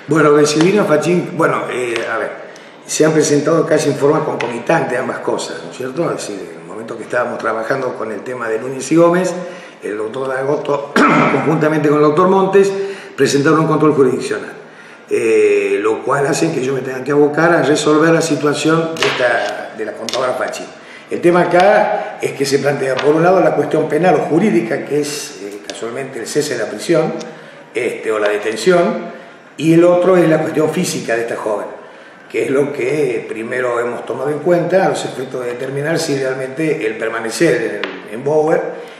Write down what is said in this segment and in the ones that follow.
Bueno, de Silvina Fachín, bueno, a ver, se han presentado casi en forma concomitante ambas cosas, ¿no es cierto? Es decir, en el momento que estábamos trabajando con el tema de Núñez y Gómez, el doctor D'Agosto, conjuntamente con el doctor Montes, presentaron un control jurisdiccional, lo cual hace que yo me tenga que abocar a resolver la situación de la contadora Fachín. El tema acá es que se plantea, por un lado, la cuestión penal o jurídica, que es casualmente el cese de la prisión o la detención, y el otro es la cuestión física de esta joven, que es lo que primero hemos tomado en cuenta a los efectos de determinar si realmente el permanecer en Bower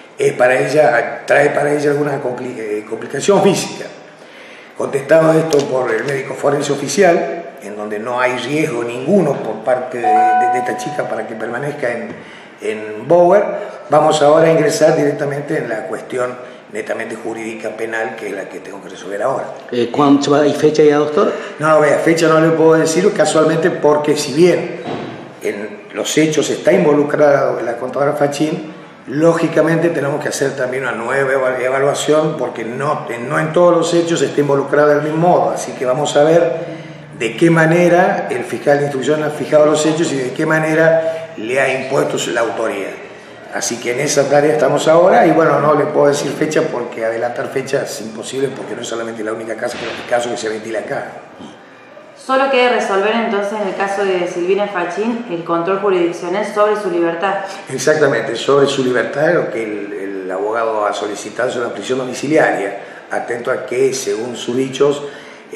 trae para ella alguna complicación física. Contestado esto por el médico forense oficial, en donde no hay riesgo ninguno por parte de esta chica para que permanezca en Bower, vamos ahora a ingresar directamente en la cuestión netamente jurídica penal, que es la que tengo que resolver ahora. ¿Cuándo hay fecha ya, doctor? No, vea, fecha no le puedo decir casualmente porque si bien en los hechos está involucrada la contadora Fachín, lógicamente tenemos que hacer también una nueva evaluación porque no en todos los hechos está involucrada del mismo modo, así que vamos a ver de qué manera el fiscal de instrucción ha fijado los hechos y de qué manera le ha impuesto la autoría. Así que en esa tarea estamos ahora y bueno, no le puedo decir fecha porque adelantar fecha es imposible porque no es solamente la única caso que se ventila acá. Solo queda resolver entonces en el caso de Silvina Fachín el control jurisdiccional sobre su libertad. Exactamente, sobre su libertad, lo que el abogado ha solicitado es una prisión domiciliaria, atento a que según sus dichos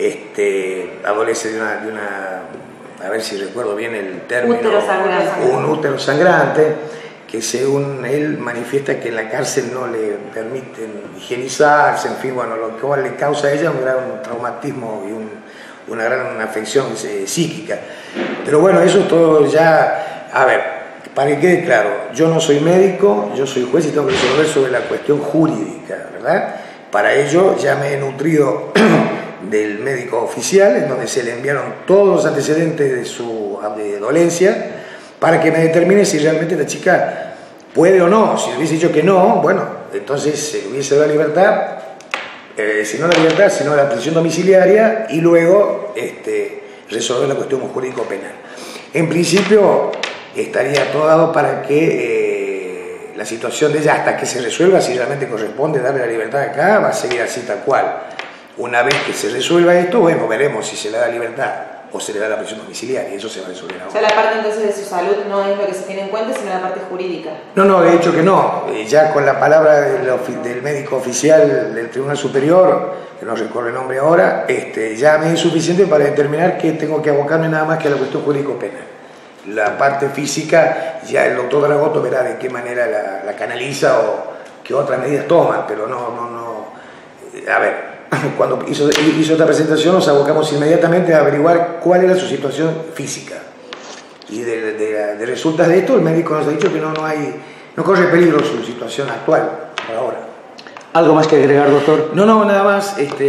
adolece de una, a ver si recuerdo bien el término, útero sangrante. Un útero sangrante, que según él manifiesta que en la cárcel no le permiten higienizarse, en fin, bueno, lo cual le causa a ella un gran traumatismo y una gran afección psíquica. Pero bueno, eso todo ya, a ver, para que quede claro, yo no soy médico, yo soy juez y tengo que resolver sobre la cuestión jurídica, ¿verdad? Para ello ya me he nutrido del médico oficial, en donde se le enviaron todos los antecedentes de su dolencia, para que me determine si realmente la chica puede o no. Si hubiese dicho que no, bueno, entonces se hubiese dado la libertad, si no la libertad, sino la prisión domiciliaria y luego resolver la cuestión jurídico-penal. En principio estaría todo dado para que la situación de ella, hasta que se resuelva si realmente corresponde darle la libertad acá, va a seguir así tal cual. Una vez que se resuelva esto, bueno, veremos si se le da libertad o se le da la prisión domiciliaria, y eso se va a resolver ahora. O sea, la parte entonces de su salud no es lo que se tiene en cuenta, sino la parte jurídica. No, de hecho que no. Ya con la palabra del médico oficial del Tribunal Superior, que no recuerdo el nombre ahora, ya me es suficiente para determinar que tengo que abocarme nada más que a la cuestión jurídico-penal. La parte física, ya el doctor D'Agosto verá de qué manera la canaliza o qué otras medidas toma, pero no. A ver, cuando hizo esta presentación nos abocamos inmediatamente a averiguar cuál era su situación física y de resultas de esto el médico nos ha dicho que no corre peligro su situación actual por ahora. ¿Algo más que agregar, doctor? No, nada más lo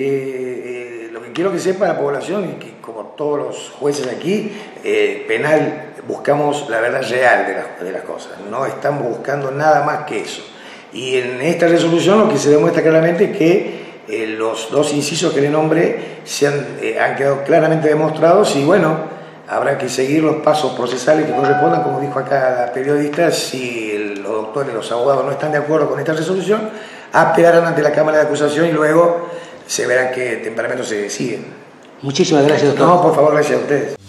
que quiero que sepa la población y que como todos los jueces aquí penal buscamos la verdad real de las cosas, no estamos buscando nada más que eso, y en esta resolución lo que se demuestra claramente es que los dos incisos que le nombré han quedado claramente demostrados y bueno, habrá que seguir los pasos procesales que correspondan, como dijo acá la periodista, si los doctores, los abogados no están de acuerdo con esta resolución, apelarán ante la Cámara de Acusación y luego se verá qué temperamentos se siguen. Muchísimas gracias, doctor. No, por favor, gracias a ustedes.